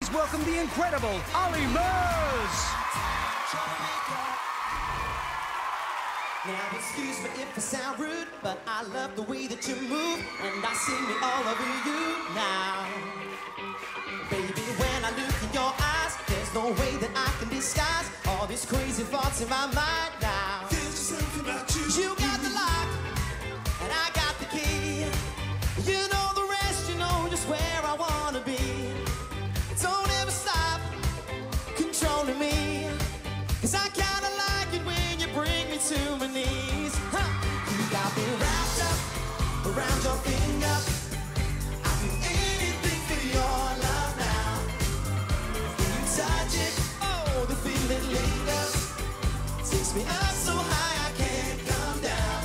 please welcome the incredible Olly Murs. Now excuse me if I sound rude, but I love the way that you move, and I see me all over you now. Baby, when I look in your eyes, there's no way that I can disguise all these crazy thoughts in my mind now. There's just something about you. You got the lock, and I got the key. You know the rest, you know just where I wanna be. Don't ever stop controlling me, 'cause I kinda like it when you bring me to my knees. You got me wrapped up around your finger. I'd do anything for your love now. When you touch it, oh, the feeling lingers. Takes me up so high I can't come down.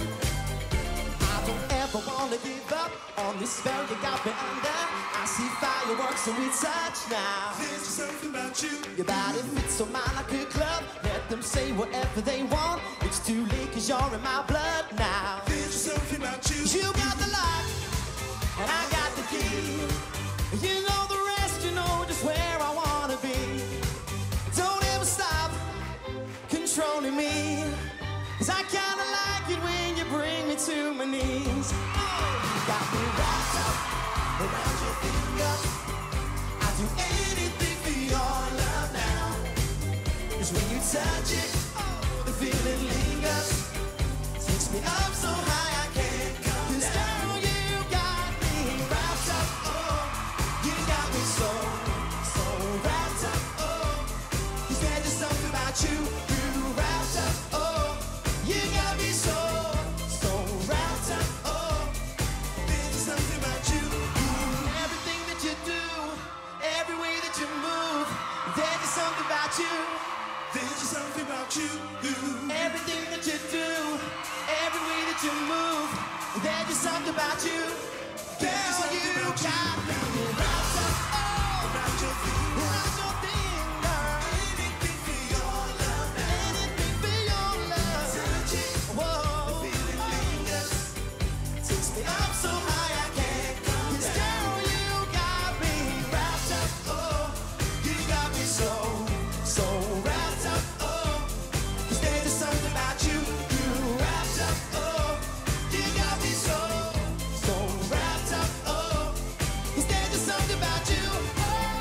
I don't ever wanna give up on this spell you got me under. I see fireworks when we touch now. There's just something about you. Your body fits on mine like a glove. Let them say whatever they want. It's too late 'cause you're in my blood now. There's just something about you. You got the lock, and I got the key. You know the rest, you know just where I wanna be. Don't ever stop controlling me, 'cause I kinda like it when you bring me to my knees. Oh, you got me wrapped up around your finger. I'd do anything for your love now. 'Cause when you touch it, oh, the feeling lingers. Takes me up so high I can't come down. 'Cause girl, you got me wrapped up, oh. You got me so wrapped up, oh. 'Cause there's just something about you, wrapped up, oh. You got me so wrapped up, oh. There's just something about you. Everything that you do, every way that you move, there's just something about you. There's just something about you. Everything that you do, every way that you move, there's just something about you. Girl, you got me wrapped up, oh, Around your finger. around your finger. Anything for your love now. Anything for your love. Touch it. Whoa, Feeling lingers. takes me up so high I can't come down. 'Cause girl, you got me wrapped up, oh. You got me so wrapped up, oh. 'Cause there's just something about you, wrapped up, oh. You got me so wrapped up, oh. 'Cause there's just something about you, oh.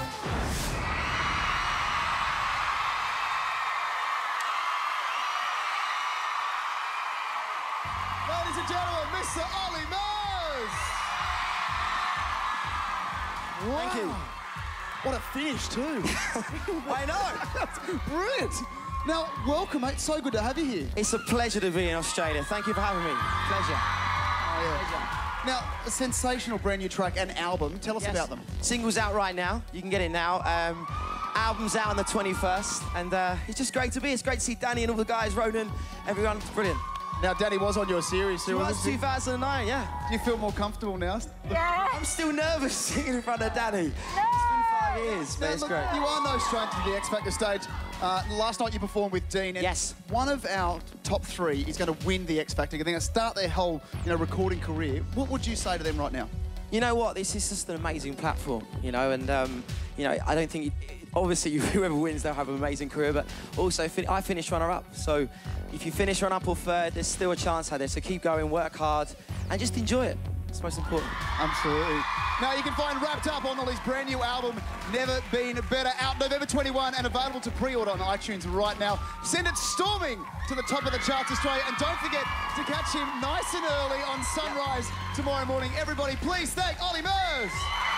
Ladies and gentlemen, Mr. Olly Murs! Wow. Thank you. What a finish, too. I know. Brilliant. Now, welcome, mate. So good to have you here. It's a pleasure to be in Australia. Thank you for having me. Pleasure. Now, a sensational brand new track and album. Tell us Yes. about them. Single's out right now. You can get it now. Album's out on the 21st. And it's just great to be. It's great to see Danny and all the guys, Ronan, everyone. Brilliant. Now, Danny was on your series, too, It was wasn't he? 2009, yeah. Do you feel more comfortable now? Yeah. I'm still nervous singing in front of Danny. It's been 5 years, but Now, it's look, great. you are no stranger to the X Factor stage. Last night you performed with Dean. And Yes. One of our top three is going to win the X Factor. They're going to start their whole, recording career. What would you say to them right now? You know what? This is just an amazing platform, and I don't think, obviously, whoever wins, they'll have an amazing career, but also I finished runner-up. So if you finish runner-up or third, there's still a chance out there. So keep going, work hard, and just enjoy it. It's most important. Absolutely. Now, you can find Wrapped Up on Olly's brand new album, Never Been Better, out November 21 and available to pre-order on iTunes right now. Send it storming to the top of the charts, Australia. And don't forget to catch him nice and early on Sunrise tomorrow morning. Everybody, please thank Olly Murs.